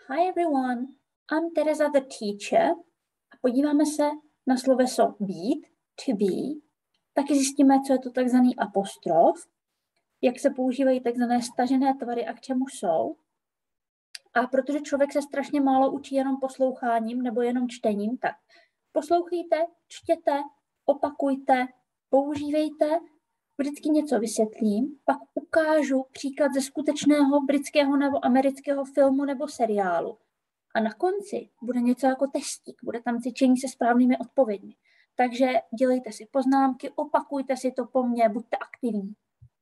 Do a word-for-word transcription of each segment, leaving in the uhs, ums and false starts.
Hi everyone, I'm Teresa the teacher. A podíváme se na sloveso být, to be. Taky zjistíme, co je to takzvaný apostrof, jak se používají takzvané stažené tvary a k čemu jsou. A protože člověk se strašně málo učí jenom posloucháním nebo jenom čtením, tak poslouchejte, čtěte, opakujte, používejte, vždycky něco vysvětlím, pak ukážu příklad ze skutečného britského nebo amerického filmu nebo seriálu. A na konci bude něco jako testík, bude tam cvičení se správnými odpověďmi. Takže dělejte si poznámky, opakujte si to po mně, buďte aktivní.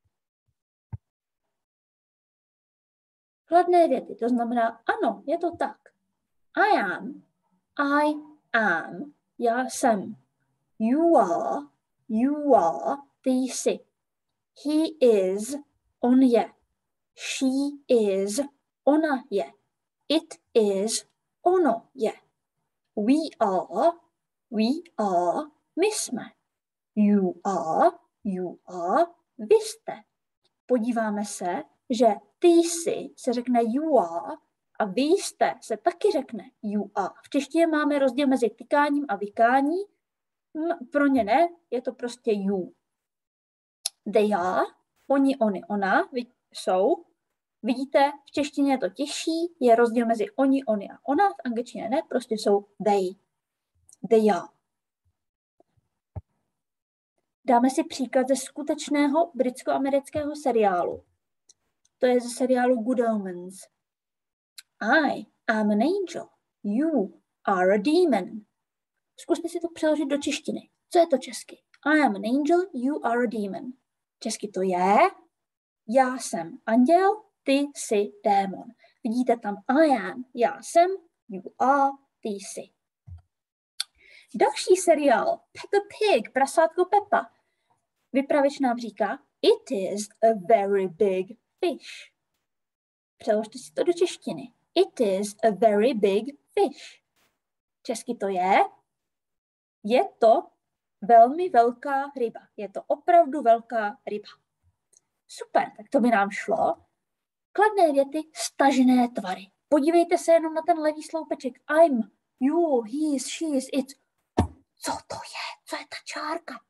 Kladné věty, to znamená ano, je to tak. I am, I am, já jsem. You are, you are, ty jsi. He is, on je. She is, ona je. It is, ono je. We are, we are, my jsme. You are, you are, vy jste. Podíváme se, že ty jsi se řekne you are a vy jste se taky řekne you are. V češtině máme rozdíl mezi tykáním a vykání. Pro ně ne, je to prostě you. They are, oni, oni, ona, jsou. Vidíte, v češtině je to těžší, je rozdíl mezi oni, oni a ona, v angličtině ne, prostě jsou they. They are. Dáme si příklad ze skutečného britsko-amerického seriálu. To je ze seriálu Good Omens. I am an angel. You are a demon. Zkuste si to přeložit do češtiny. Co je to česky? I am an angel, you are a demon. Česky to je, já jsem anděl, ty jsi démon. Vidíte tam I am, já jsem, you are, ty jsi. Další seriál, Peppa Pig, prasátko Peppa. Vypravěč nám říká, it is a very big fish. Přeložte si to do češtiny. It is a very big fish. Česky to je, je to velmi velká ryba. Je to opravdu velká ryba. Super, tak to by nám šlo. Kladné věty, stažené tvary. Podívejte se jenom na ten levý sloupeček. I'm, you, he, she, it. Co to je? Co je ta čárka?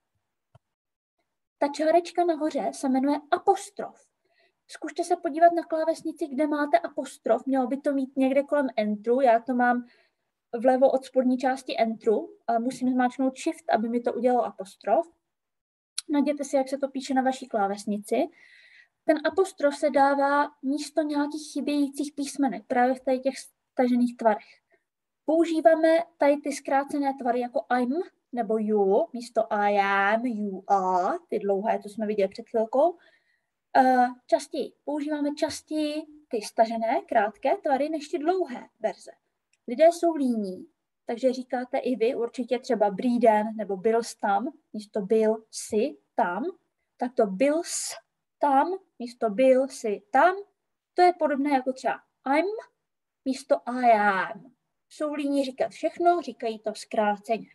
Ta čárečka nahoře se jmenuje apostrof. Zkuste se podívat na klávesnici, kde máte apostrof. Mělo by to mít někde kolem enteru. Já to mám vlevo od spodní části enteru. Ale musím zmáčknout shift, aby mi to udělalo apostrof. Najděte si, jak se to píše na vaší klávesnici. Ten apostrof se dává místo nějakých chybějících písmenek právě v tady těch stažených tvarech. Používáme tady ty zkrácené tvary jako I'm nebo you, místo I am, you are, ty dlouhé, co jsme viděli před chvilkou. Častěji, používáme častěji ty stažené, krátké tvary než ty dlouhé verze. Lidé jsou líní, takže říkáte i vy určitě třeba brý den nebo byl tam, místo byl si tam, tak to byl s tam, místo byl si tam, to je podobné jako třeba I'm, místo I am. Jsou líní říkat všechno, říkají to zkráceně.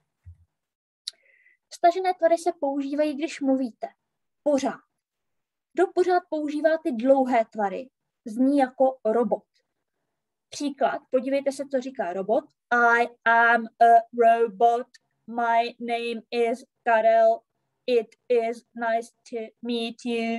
Stažené tvary se používají, když mluvíte. Pořád. Kdo pořád používá ty dlouhé tvary, zní jako robot. Příklad, podívejte se, co říká robot. I am a robot, my name is Karel, it is nice to meet you.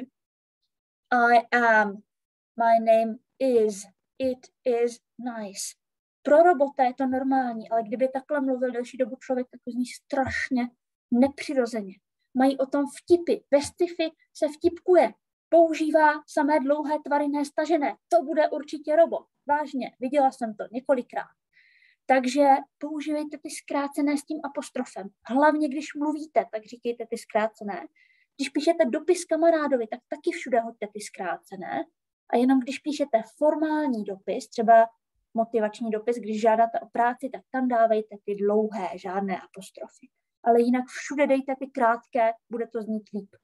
I am, my name is, it is nice. Pro robota je to normální, ale kdyby takhle mluvil delší dobu člověk, tak to zní strašně nepřirozeně. Mají o tom vtipy. Ve sci-fi se vtipkuje. Používá samé dlouhé tvary nestažené. To bude určitě robot. Vážně, viděla jsem to několikrát. Takže používejte ty zkrácené s tím apostrofem. Hlavně, když mluvíte, tak říkejte ty zkrácené. Když píšete dopis kamarádovi, tak taky všude hoďte ty zkrácené. A jenom když píšete formální dopis, třeba motivační dopis, když žádáte o práci, tak tam dávejte ty dlouhé, žádné apostrofy. Ale jinak všude dejte ty krátké, bude to znít líp.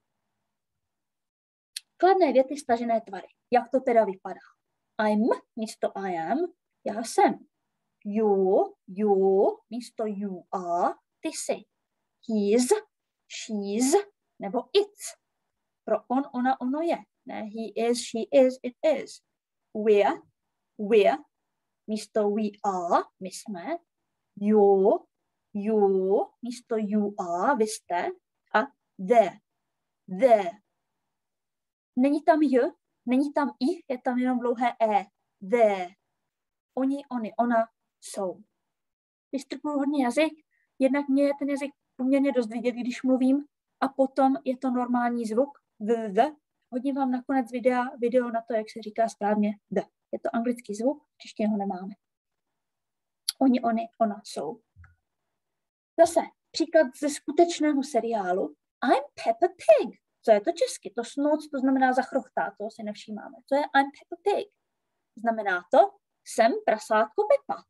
Kladné věty, stažené tvary. Jak to teda vypadá? I'm místo I am, já jsem. You, you místo you are, ty jsi. He's, she's nebo it's. Pro on, ona, ono je. Ne, he is, she is, it is. We're, we're, místo we are, my jsme, you, you, místo you are, vy jste, a there, there. Není tam j, není tam i, je tam jenom dlouhé e, there. Oni, oni, ona jsou. Vystrkuju hodně jazyk, jednak mě je ten jazyk poměrně dost vidět, když mluvím, a potom je to normální zvuk, v, v. Hodně vám nakonec videa, video na to, jak se říká správně the. Je to anglický zvuk, češtině ho nemáme. Oni, oni, ona jsou. Zase příklad ze skutečného seriálu I'm Peppa Pig. Co je to česky? To snout, to znamená zachrochtá, toho si nevšímáme. Co je I'm Peppa Pig? Znamená to, jsem prasátko Peppa.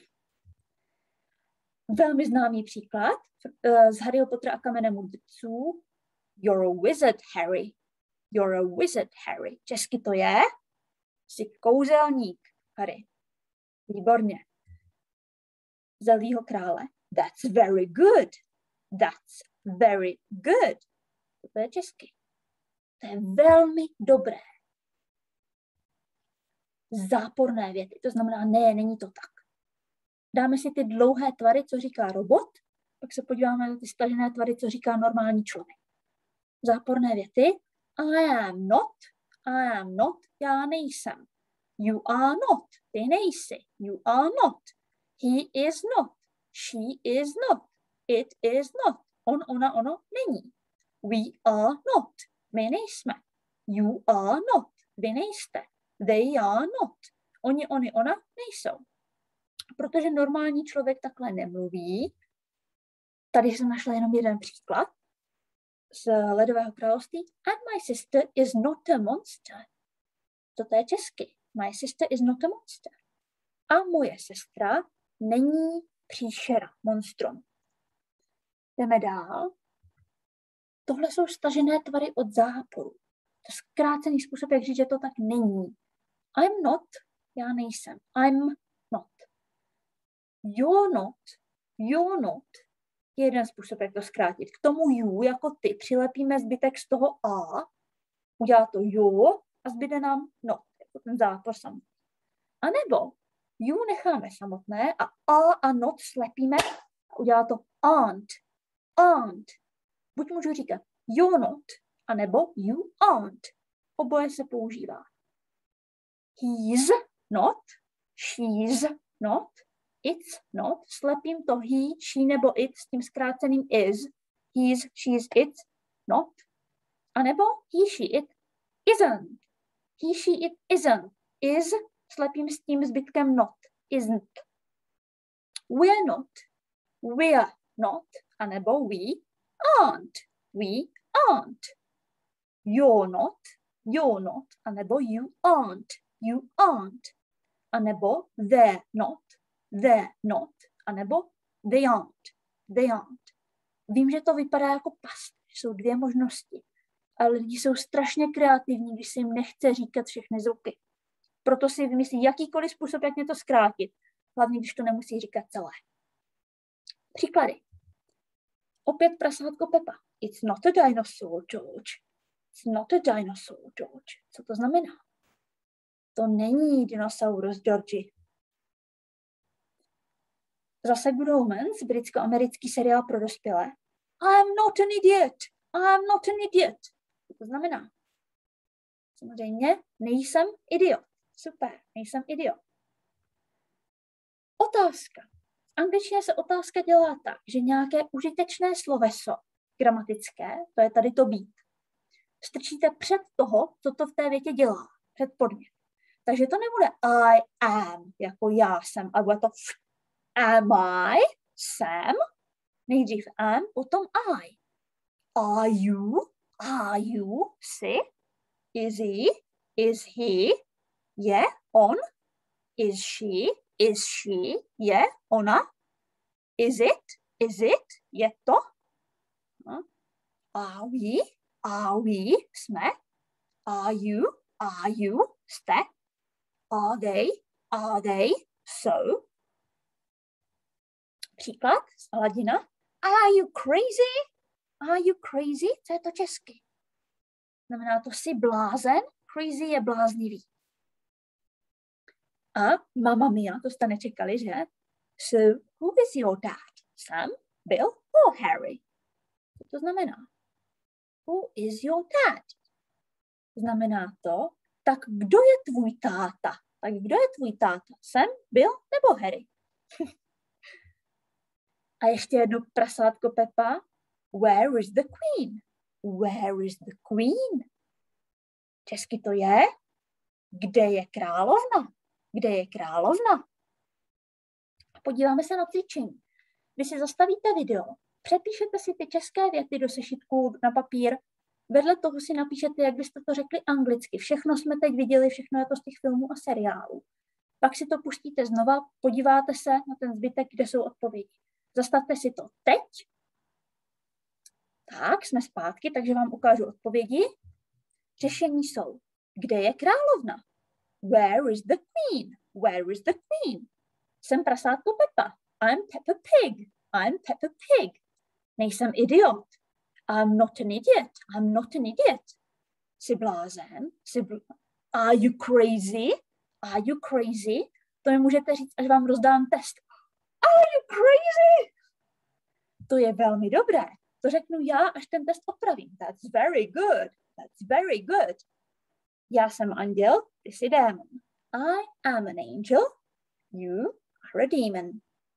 Velmi známý příklad z Harryho Pottera a kamene mudrců. You're a wizard, Harry. You're a wizard, Harry. Česky to je, jsi kouzelník, Harry. Výborně. Zelího krále. That's very good. That's very good. To je česky. To je velmi dobré. Záporné věty. To znamená, ne, není to tak. Dáme si ty dlouhé tvary, co říká robot, pak se podíváme na ty stažené tvary, co říká normální člověk. Záporné věty. I am not. I am not. Já nejsem. You are not. Ty nejsi. You are not. He is not. She is not. It is not. On, ona, ono není. We are not. My nejsme. You are not. Vy nejste. They are not. Oni, oni, ona nejsou. Protože normální člověk takhle nemluví. Tady jsem našla jenom jeden příklad z Ledového království. And my sister is not a monster. To je česky. My sister is not a monster. A moje sestra není příšera, monstrum. Jdeme dál. Tohle jsou stažené tvary od záporu. To je zkrácený způsob, jak říct, že to tak není. I'm not, já nejsem. I'm not. You're not, you're not. Je jeden způsob, jak to zkrátit. K tomu you, jako ty, přilepíme zbytek z toho a, udělá to you a zbyde nám not, jako ten zápor samotný. A nebo you necháme samotné a a a not slepíme a udělá to aren't, aren't. Buď můžu říkat you're not, anebo you aren't. Oboje se používá. He's not, she's not, it's not, slepím to he, she nebo it s tím zkráceným is, he's, she's, it's, not, anebo he, she, it, isn't, he, she, it, isn't, is, slepím s tím zbytkem not, isn't, we're not, we're not, anebo we aren't, we aren't, you're not, you're not, anebo you aren't, you aren't, anebo they're not, they're not, anebo they aren't, they aren't. Vím, že to vypadá jako past, jsou dvě možnosti, ale lidi jsou strašně kreativní, když se jim nechce říkat všechny zvuky. Proto si vymyslí jakýkoliv způsob, jak něco zkrátit, hlavně když to nemusí říkat celé. Příklady. Opět prasátko Peppa. It's not a dinosaur, George. It's not a dinosaur, George. Co to znamená? To není dinosaurus, Georgi. Zase Good Omens, britsko-americký seriál pro dospělé. I'm not an idiot. I'm not an idiot. Co to znamená? Samozřejmě nejsem idiot. Super, nejsem idiot. Otázka. V angličtině se otázka dělá tak, že nějaké užitečné sloveso gramatické, to je tady to být, strčíte před toho, co to v té větě dělá, před podmět. Takže to nebude I am, jako já jsem, ale bude to am I, jsem, nejdřív am, potom I. Are you, are you, jsi, is he, is he, je, on, is she, is she, je, ona, is it, is it, je to, are we, are we, jsme, are you, are you, jste, are they, are they, so. Příklad z Aladina. Are you crazy? Are you crazy? Co je to česky? Znamená to jsi blázen? Crazy je bláznivý. A Mamma Mia, to jste nečekali, že? So, who is your dad? Sam, Bill or Harry? Co to znamená? Who is your dad? Znamená to, tak kdo je tvůj táta? Tak kdo je tvůj táta? Sam, Bill nebo Harry? A ještě jedno prasátko Peppa. Where is the queen? Where is the queen? Česky to je, kde je královna? Kde je královna? Podíváme se na cvičení. Vy si zastavíte video, přepíšete si ty české věty do sešitku na papír, vedle toho si napíšete, jak byste to řekli anglicky. Všechno jsme teď viděli, všechno je to z těch filmů a seriálů. Pak si to pustíte znova, podíváte se na ten zbytek, kde jsou odpovědi. Zastavte si to teď. Tak, jsme zpátky, takže vám ukážu odpovědi. Řešení jsou, kde je královna? Where is the queen? Where is the queen? Jsem prasátko Peppa. I'm Peppa Pig. I'm Peppa Pig. Nejsem idiot. I'm not an idiot. I'm not an idiot. Jsi blázen? Jsi bl... Are you crazy? Are you crazy? To mi můžete říct, až vám rozdám test. Are you crazy? To je velmi dobré. To řeknu já, až ten test opravím. That's very good. That's very good. Já jsem anděl, ty jsi démon. I am an angel. You are a demon.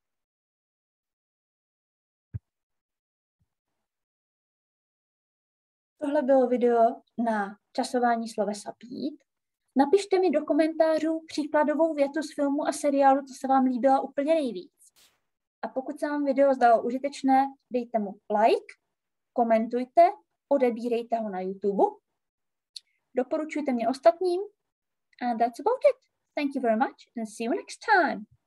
Tohle bylo video na časování slovesa být. Napište mi do komentářů příkladovou větu z filmu a seriálu, co se vám líbila úplně nejvíc. A pokud se vám video zdalo užitečné, dejte mu like, komentujte, odebírejte ho na YouTube, doporučujte mě ostatním. And that's about it. Thank you very much and see you next time.